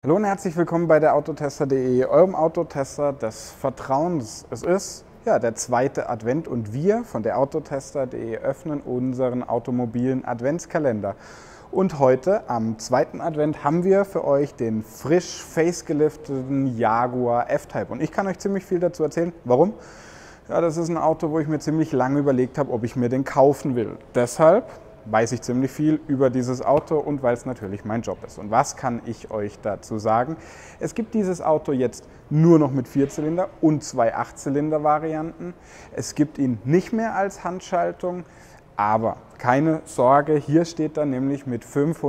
Hallo und herzlich willkommen bei der Autotester.de, eurem Autotester des Vertrauens. Es ist der zweite Advent und wir von der Autotester.de öffnen unseren automobilen Adventskalender. Und heute am zweiten Advent haben wir für euch den frisch facelifteten Jaguar F-Type. Und ich kann euch ziemlich viel dazu erzählen. Warum? Ja, das ist ein Auto, wo ich mir ziemlich lange überlegt habe, ob ich mir den kaufen will. Deshalb weiß ich ziemlich viel über dieses Auto und weil es natürlich mein Job ist. Und was kann ich euch dazu sagen? Es gibt dieses Auto jetzt nur noch mit 4-Zylinder und 2 8-Zylinder-Varianten. Es gibt ihn nicht mehr als Handschaltung, aber keine Sorge, hier steht er nämlich mit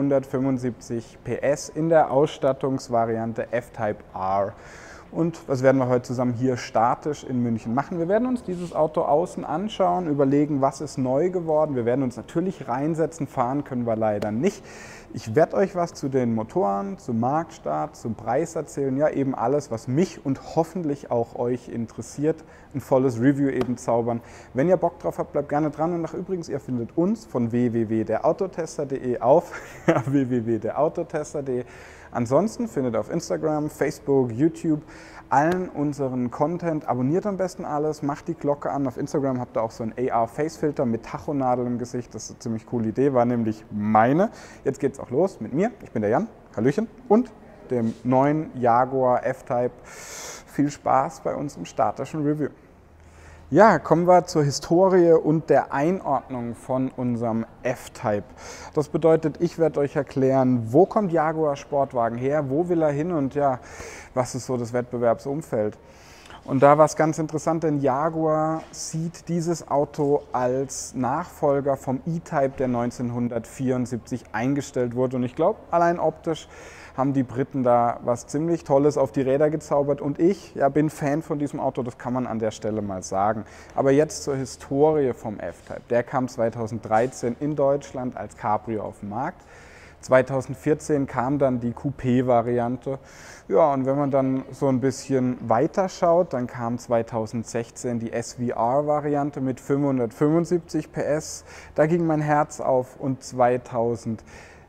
575 PS in der Ausstattungsvariante F-Type R. Und was werden wir heute zusammen hier statisch in München machen? Wir werden uns dieses Auto außen anschauen, überlegen, was ist neu geworden. Wir werden uns natürlich reinsetzen, fahren können wir leider nicht. Ich werde euch was zu den Motoren, zum Marktstart, zum Preis erzählen. Ja, eben alles, was mich und hoffentlich auch euch interessiert. Ein volles Review eben zaubern. Wenn ihr Bock drauf habt, bleibt gerne dran. Und übrigens, ihr findet uns von www.derautotester.de auf www.derautotester.de. Ansonsten findet ihr auf Instagram, Facebook, YouTube allen unseren Content. Abonniert am besten alles, macht die Glocke an. Auf Instagram habt ihr auch so einen AR-Face-Filter mit Tachonadel im Gesicht. Das ist eine ziemlich coole Idee, war nämlich meine. Jetzt geht's auch los mit mir. Ich bin der Jan, Hallöchen, und dem neuen Jaguar F-Type. Viel Spaß bei unserem statischen Review. Ja, kommen wir zur Historie und der Einordnung von unserem F-Type. Das bedeutet, ich werde euch erklären, wo kommt Jaguar Sportwagen her, wo will er hin und ja, was ist so das Wettbewerbsumfeld. Und da war es ganz interessant, denn Jaguar sieht dieses Auto als Nachfolger vom E-Type, der 1974 eingestellt wurde. Und ich glaube, allein optisch haben die Briten da was ziemlich Tolles auf die Räder gezaubert. Und ich bin Fan von diesem Auto, das kann man an der Stelle mal sagen. Aber jetzt zur Historie vom F-Type. Der kam 2013 in Deutschland als Cabrio auf den Markt. 2014 kam dann die Coupé-Variante. Ja, und wenn man dann so ein bisschen weiter schaut, dann kam 2016 die SVR-Variante mit 575 PS. Da ging mein Herz auf und 2018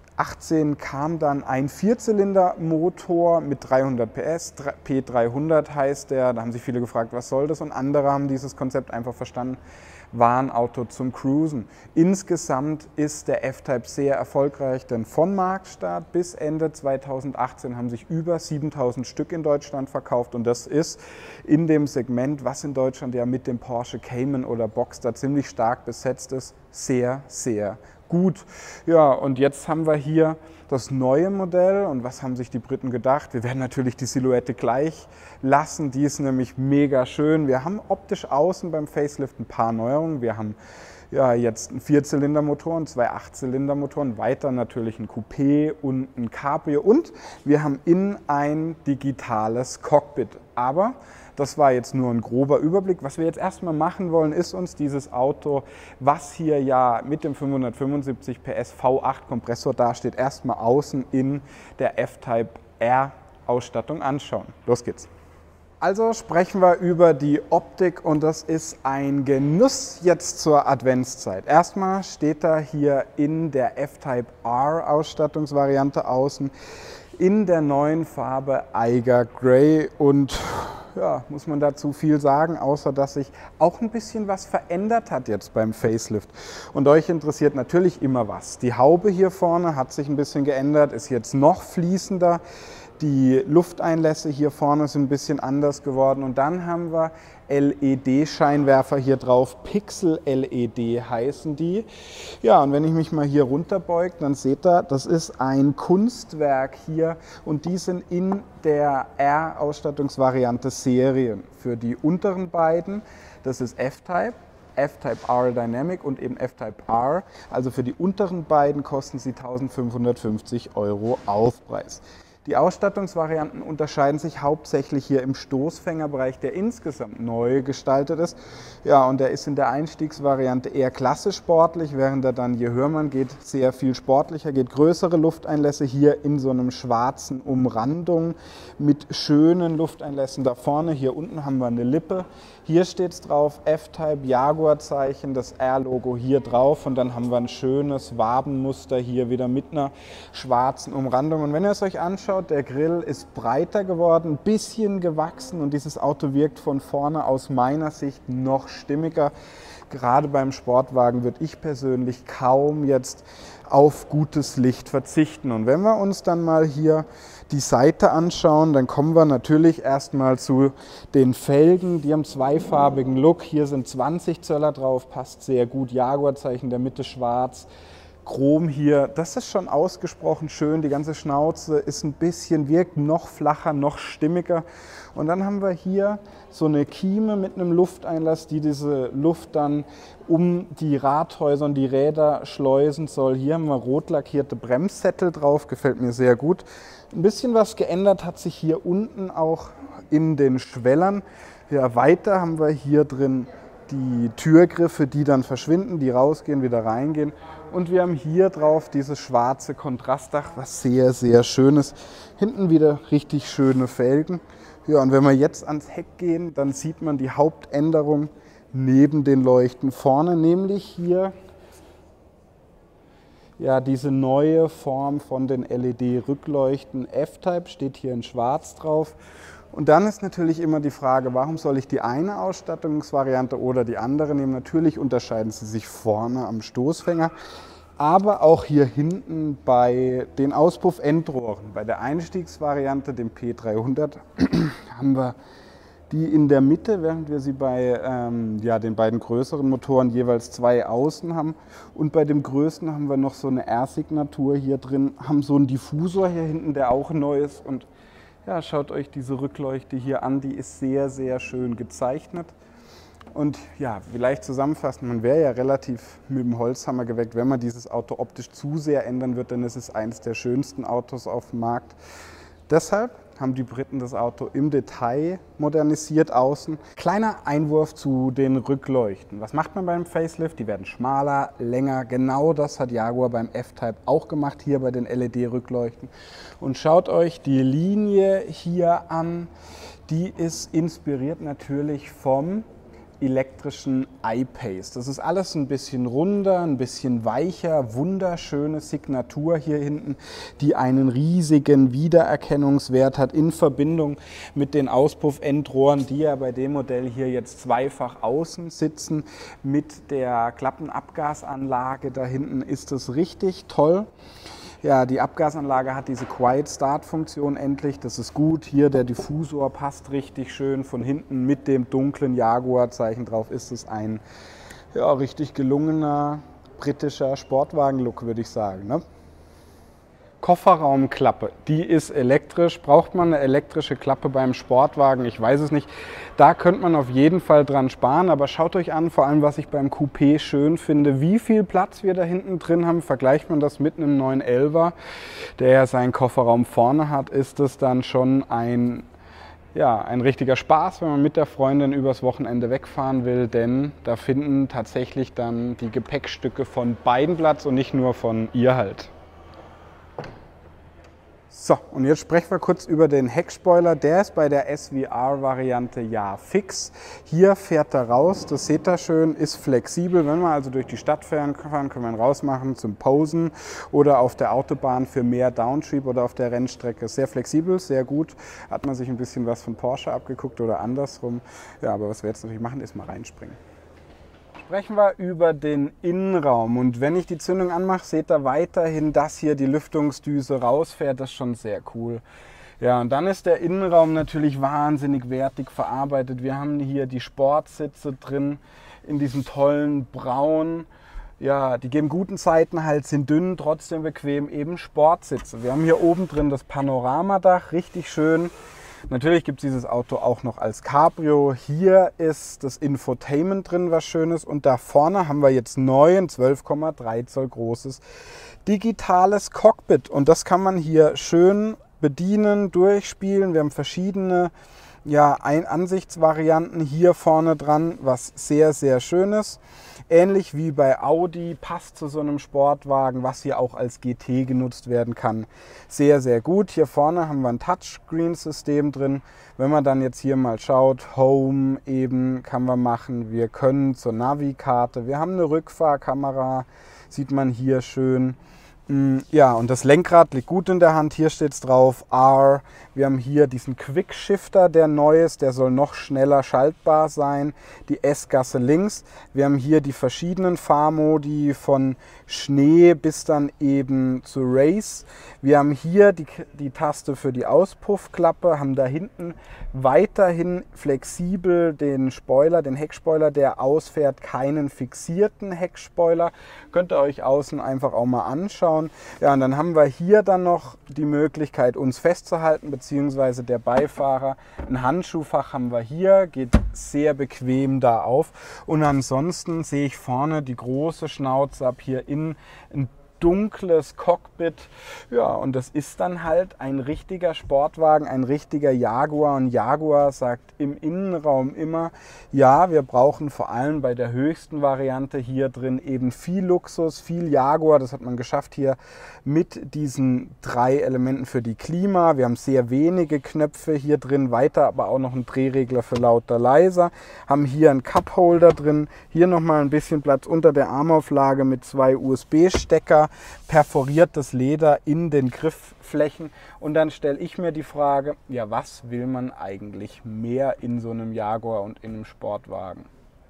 kam dann ein 4-Zylinder-Motor mit 300 PS, P300 heißt der. Da haben sich viele gefragt, was soll das? Und andere haben dieses Konzept einfach verstanden. War ein Auto zum Cruisen. Insgesamt ist der F-Type sehr erfolgreich, denn von Marktstart bis Ende 2018 haben sich über 7000 Stück in Deutschland verkauft und das ist in dem Segment, was in Deutschland ja mit dem Porsche Cayman oder Boxster ziemlich stark besetzt ist, sehr, sehr gut. Ja, und jetzt haben wir hier das neue Modell und was haben sich die Briten gedacht? Wir werden natürlich die Silhouette gleich lassen, die ist nämlich mega schön. Wir haben optisch außen beim Facelift ein paar Neuerungen. Wir haben jetzt einen 4-Zylinder-Motor und 2 8-Zylinder-Motoren, weiter natürlich ein Coupé und ein Cabrio und wir haben innen ein digitales Cockpit. Aber das war jetzt nur ein grober Überblick. Was wir jetzt erstmal machen wollen, ist uns dieses Auto, was hier ja mit dem 575 PS V8 Kompressor dasteht, erstmal außen in der F-Type R Ausstattung anschauen. Los geht's. Also sprechen wir über die Optik und das ist ein Genuss jetzt zur Adventszeit. Erstmal steht er hier in der F-Type R Ausstattungsvariante außen in der neuen Farbe Eiger Grey und ja, muss man dazu viel sagen, außer dass sich auch ein bisschen was verändert hat jetzt beim Facelift. Und euch interessiert natürlich immer was. Die Haube hier vorne hat sich ein bisschen geändert, ist jetzt noch fließender. Die Lufteinlässe hier vorne sind ein bisschen anders geworden und dann haben wir LED-Scheinwerfer hier drauf, Pixel-LED heißen die. Ja, und wenn ich mich mal hier runterbeuge, dann seht ihr, das ist ein Kunstwerk hier und die sind in der R-Ausstattungsvariante Serien. Für die unteren beiden, das ist F-Type, F-Type R Dynamic und eben F-Type R. Also für die unteren beiden kosten sie 1.550 € Aufpreis. Die Ausstattungsvarianten unterscheiden sich hauptsächlich hier im Stoßfängerbereich, der insgesamt neu gestaltet ist. Ja, und der ist in der Einstiegsvariante eher klassisch sportlich, während er dann, je höher man geht, sehr viel sportlicher geht. Größere Lufteinlässe hier in so einem schwarzen Umrandung mit schönen Lufteinlässen da vorne. Hier unten haben wir eine Lippe. Hier steht es drauf, F-Type Jaguar-Zeichen, das R-Logo hier drauf und dann haben wir ein schönes Wabenmuster hier wieder mit einer schwarzen Umrandung. Und wenn ihr es euch anschaut, anschaut, der Grill ist breiter geworden, ein bisschen gewachsen und dieses Auto wirkt von vorne aus meiner Sicht noch stimmiger. Gerade beim Sportwagen würde ich persönlich kaum jetzt auf gutes Licht verzichten. Und wenn wir uns dann mal hier die Seite anschauen, dann kommen wir natürlich erstmal zu den Felgen. Die haben zweifarbigen Look. Hier sind 20 Zöller drauf, passt sehr gut. Jaguar-Zeichen in der Mitte schwarz. Chrom hier, das ist schon ausgesprochen schön. Die ganze Schnauze ist ein bisschen, wirkt noch flacher, noch stimmiger. Und dann haben wir hier so eine Kieme mit einem Lufteinlass, die diese Luft dann um die Radhäuser und die Räder schleusen soll. Hier haben wir rot lackierte Bremssättel drauf, gefällt mir sehr gut. Ein bisschen was geändert hat sich hier unten auch in den Schwellern. Ja, weiter haben wir hier drin die Türgriffe, die dann verschwinden, die rausgehen, wieder reingehen. Und wir haben hier drauf dieses schwarze Kontrastdach, was sehr, sehr schön ist. Hinten wieder richtig schöne Felgen. Ja, und wenn wir jetzt ans Heck gehen, dann sieht man die Hauptänderung neben den Leuchten vorne, nämlich hier ja, diese neue Form von den LED-Rückleuchten. F-Type steht hier in schwarz drauf. Und dann ist natürlich immer die Frage, warum soll ich die eine Ausstattungsvariante oder die andere nehmen? Natürlich unterscheiden sie sich vorne am Stoßfänger, aber auch hier hinten bei den Auspuffendrohren. Bei der Einstiegsvariante, dem P300, haben wir die in der Mitte, während wir sie bei den beiden größeren Motoren jeweils zwei Außen haben. Und bei dem größten haben wir noch so eine R-Signatur hier drin, haben so einen Diffusor hier hinten, der auch neu ist. Und ja, schaut euch diese Rückleuchte hier an, die ist sehr, sehr schön gezeichnet. Und ja, vielleicht zusammenfassend, man wäre ja relativ mit dem Holzhammer geweckt, wenn man dieses Auto optisch zu sehr ändern wird, denn es ist eines der schönsten Autos auf dem Markt. Deshalb haben die Briten das Auto im Detail modernisiert außen. Kleiner Einwurf zu den Rückleuchten. Was macht man beim Facelift? Die werden schmaler, länger. Genau das hat Jaguar beim F-Type auch gemacht, hier bei den LED-Rückleuchten. Und schaut euch die Linie hier an. Die ist inspiriert natürlich vom elektrischen I-Pace. Das ist alles ein bisschen runder, ein bisschen weicher, wunderschöne Signatur hier hinten, die einen riesigen Wiedererkennungswert hat in Verbindung mit den Auspuffendrohren, die ja bei dem Modell hier jetzt zweifach außen sitzen. Mit der Klappenabgasanlage da hinten ist es richtig toll. Ja, die Abgasanlage hat diese Quiet Start Funktion endlich, das ist gut. Hier der Diffusor passt richtig schön von hinten mit dem dunklen Jaguar-Zeichen drauf. Ist es ein ja, richtig gelungener britischer Sportwagen-Look, würde ich sagen, ne? Kofferraumklappe, die ist elektrisch. Braucht man eine elektrische Klappe beim Sportwagen? Ich weiß es nicht. Da könnte man auf jeden Fall dran sparen, aber schaut euch an, vor allem was ich beim Coupé schön finde, wie viel Platz wir da hinten drin haben. Vergleicht man das mit einem 911er, der ja seinen Kofferraum vorne hat, ist es dann schon ein richtiger Spaß, wenn man mit der Freundin übers Wochenende wegfahren will, denn da finden tatsächlich dann die Gepäckstücke von beiden Platz und nicht nur von ihr halt. So, und jetzt sprechen wir kurz über den Heckspoiler. Der ist bei der SVR-Variante ja fix. Hier fährt er raus, das seht ihr schön, ist flexibel. Wenn wir also durch die Stadt fahren, können wir ihn rausmachen zum Posen oder auf der Autobahn für mehr Downship oder auf der Rennstrecke. Sehr flexibel, sehr gut. Hat man sich ein bisschen was von Porsche abgeguckt oder andersrum. Ja, aber was wir jetzt natürlich machen, ist mal reinspringen. Sprechen wir über den Innenraum und wenn ich die Zündung anmache, seht ihr weiterhin, dass hier die Lüftungsdüse rausfährt. Das ist schon sehr cool. Ja, und dann ist der Innenraum natürlich wahnsinnig wertig verarbeitet. Wir haben hier die Sportsitze drin in diesem tollen Braun. Ja, die geben guten Seitenhalt, sind dünn, trotzdem bequem, eben Sportsitze. Wir haben hier oben drin das Panoramadach, richtig schön. Natürlich gibt es dieses Auto auch noch als Cabrio. Hier ist das Infotainment drin, was Schönes. Und da vorne haben wir jetzt neu ein 12,3 Zoll großes digitales Cockpit. Und das kann man hier schön bedienen, durchspielen. Wir haben verschiedene Ansichtsvarianten hier vorne dran, was sehr, sehr schön ist. Ähnlich wie bei Audi, passt zu so einem Sportwagen, was hier auch als GT genutzt werden kann. Sehr, sehr gut. Hier vorne haben wir ein Touchscreen-System drin. Wenn man dann jetzt hier mal schaut, Home eben kann man machen. Wir können zur Navi-Karte. Wir haben eine Rückfahrkamera, sieht man hier schön. Ja, und das Lenkrad liegt gut in der Hand. Hier steht es drauf, R. Wir haben hier diesen Quickshifter, der neu ist. Der soll noch schneller schaltbar sein. Die S-Gasse links. Wir haben hier die verschiedenen Fahrmodi von Schnee bis dann eben zu Race. Wir haben hier die Taste für die Auspuffklappe, haben da hinten weiterhin flexibel den Spoiler, den Heckspoiler, der ausfährt, keinen fixierten Heckspoiler. Könnt ihr euch außen einfach auch mal anschauen. Ja, und dann haben wir hier dann noch die Möglichkeit, uns festzuhalten, beziehungsweise der Beifahrer. Ein Handschuhfach haben wir hier, geht sehr bequem da auf. Und ansonsten sehe ich vorne die große Schnauze ab, hier innen ein dunkles Cockpit. Ja, und das ist dann halt ein richtiger Sportwagen, ein richtiger Jaguar. Und Jaguar sagt im Innenraum immer, ja, wir brauchen vor allem bei der höchsten Variante hier drin eben viel Luxus, viel Jaguar. Das hat man geschafft hier mit diesen 3 Elementen für die Klima. Wir haben sehr wenige Knöpfe hier drin, weiter aber auch noch einen Drehregler für lauter, leiser. Haben hier einen Cupholder drin, hier nochmal ein bisschen Platz unter der Armauflage mit 2 USB-Stecker. Perforiertes Leder in den Griffflächen. Und dann stelle ich mir die Frage, ja, was will man eigentlich mehr in so einem Jaguar und in einem Sportwagen?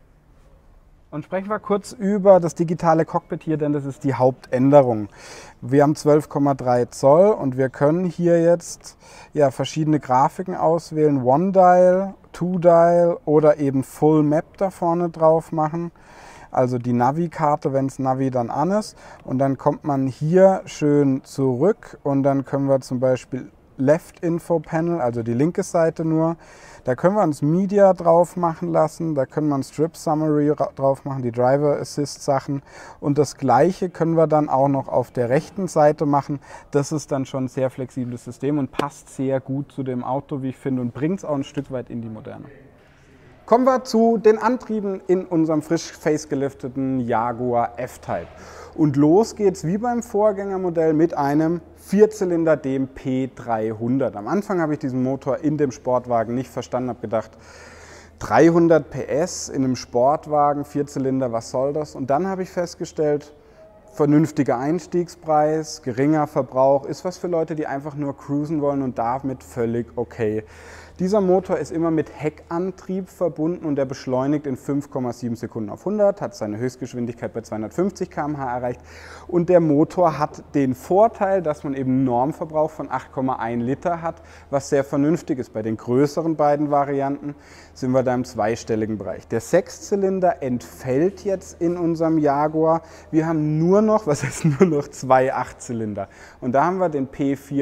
Und sprechen wir kurz über das digitale Cockpit hier, denn das ist die Hauptänderung. Wir haben 12,3 Zoll und wir können hier jetzt ja, verschiedene Grafiken auswählen. One-Dial, Two-Dial oder eben Full Map da vorne drauf machen. Also die Navi-Karte, wenn das Navi dann an ist. Und dann kommt man hier schön zurück und dann können wir zum Beispiel Left Info Panel, also die linke Seite nur. Da können wir uns Media drauf machen lassen, da können wir ein Strip Summary drauf machen, die Driver Assist Sachen. Und das Gleiche können wir dann auch noch auf der rechten Seite machen. Das ist dann schon ein sehr flexibles System und passt sehr gut zu dem Auto, wie ich finde, und bringt es auch ein Stück weit in die Moderne. Kommen wir zu den Antrieben in unserem frisch facelifteten Jaguar F-Type. Und los geht's wie beim Vorgängermodell mit einem Vierzylinder, dem P300. Am Anfang habe ich diesen Motor in dem Sportwagen nicht verstanden, habe gedacht, 300 PS in einem Sportwagen, Vierzylinder, was soll das? Und dann habe ich festgestellt, vernünftiger Einstiegspreis, geringer Verbrauch, ist was für Leute, die einfach nur cruisen wollen und damit völlig okay. Dieser Motor ist immer mit Heckantrieb verbunden und der beschleunigt in 5,7 Sekunden auf 100, hat seine Höchstgeschwindigkeit bei 250 km/h erreicht und der Motor hat den Vorteil, dass man eben einen Normverbrauch von 8,1 Liter hat, was sehr vernünftig ist. Bei den größeren beiden Varianten sind wir da im zweistelligen Bereich. Der Sechszylinder entfällt jetzt in unserem Jaguar. Wir haben nur noch, was heißt nur noch, 2 Achtzylinder. Und da haben wir den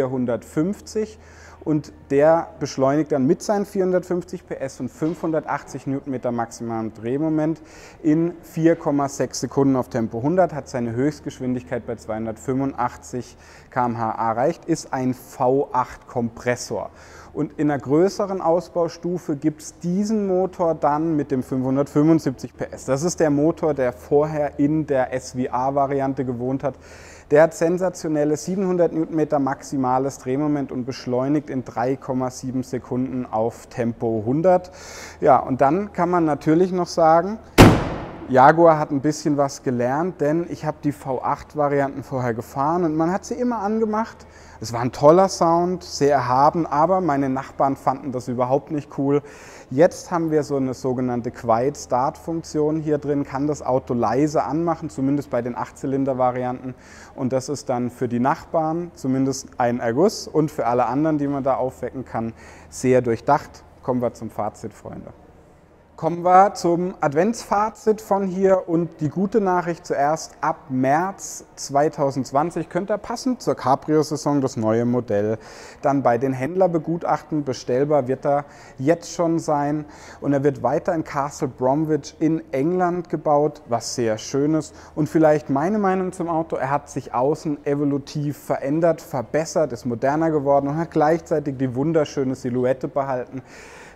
P450. Und der beschleunigt dann mit seinen 450 PS und 580 Newtonmeter maximalem Drehmoment in 4,6 Sekunden auf Tempo 100, hat seine Höchstgeschwindigkeit bei 285 km/h erreicht, ist ein V8-Kompressor. Und in einer größeren Ausbaustufe gibt es diesen Motor dann mit dem 575 PS. Das ist der Motor, der vorher in der SVA-Variante gewohnt hat. Der hat sensationelle 700 Newtonmeter maximales Drehmoment und beschleunigt in 3,7 Sekunden auf Tempo 100. Ja, und dann kann man natürlich noch sagen, Jaguar hat ein bisschen was gelernt, denn ich habe die V8-Varianten vorher gefahren und man hat sie immer angemacht. Es war ein toller Sound, sehr erhaben, aber meine Nachbarn fanden das überhaupt nicht cool. Jetzt haben wir so eine sogenannte Quiet Start Funktion hier drin, kann das Auto leise anmachen, zumindest bei den 8-Zylinder-Varianten. Und das ist dann für die Nachbarn zumindest ein Erguss und für alle anderen, die man da aufwecken kann, sehr durchdacht. Kommen wir zum Fazit, Freunde. Kommen wir zum Adventsfazit von hier und die gute Nachricht zuerst, ab März 2020 könnt ihr passend zur Cabrio-Saison das neue Modell dann bei den Händlerbegutachten bestellbar, wird er jetzt schon sein und er wird weiter in Castle Bromwich in England gebaut, was sehr schön ist und vielleicht meine Meinung zum Auto, er hat sich außen evolutiv verändert, verbessert, ist moderner geworden und hat gleichzeitig die wunderschöne Silhouette behalten.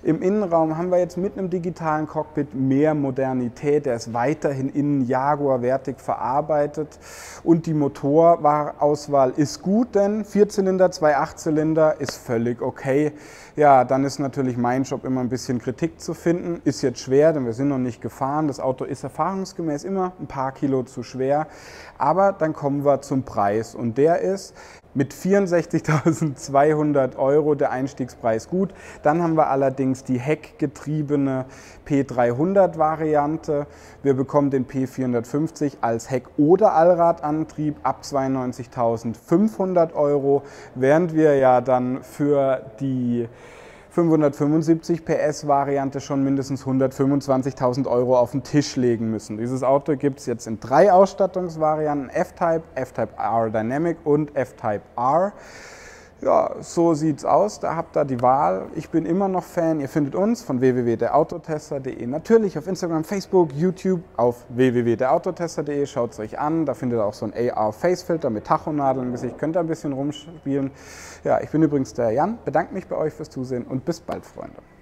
Im Innenraum haben wir jetzt mit einem digitalen Cockpit mehr Modernität. Der ist weiterhin innen Jaguar-wertig verarbeitet. Und die Motorauswahl ist gut, denn 4-Zylinder, 2 8-Zylinder ist völlig okay. Ja, dann ist natürlich mein Job immer ein bisschen Kritik zu finden. Ist jetzt schwer, denn wir sind noch nicht gefahren. Das Auto ist erfahrungsgemäß immer ein paar Kilo zu schwer. Aber dann kommen wir zum Preis und der ist mit 64.200 € der Einstiegspreis gut. Dann haben wir allerdings die heckgetriebene P300-Variante. Wir bekommen den P450 als Heck- oder Allradantrieb ab 92.500 €, während wir ja dann für die 575 PS Variante schon mindestens 125.000 € auf den Tisch legen müssen. Dieses Auto gibt es jetzt in 3 Ausstattungsvarianten: F-Type, F-Type R Dynamic und F-Type R. Ja, so sieht's aus, da habt ihr die Wahl. Ich bin immer noch Fan. Ihr findet uns von www.derautotester.de natürlich auf Instagram, Facebook, YouTube, auf www.derautotester.de. Schaut es euch an, da findet ihr auch so einen AR-Face-Filter mit Tachonadeln im Gesicht. Könnt ihr ein bisschen rumspielen. Ja, ich bin übrigens der Jan, bedanke mich bei euch fürs Zusehen und bis bald, Freunde.